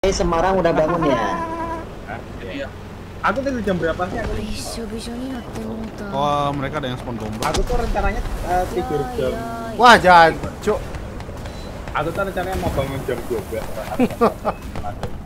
Semarang udah bangun ya? Iya. Aku tidur jam berapa sih? Wah, mereka ada yang spawn domba. Aku tuh rencananya tidur jam. Wah, jancuk. Aku tuh rencananya mau bangun jam 12.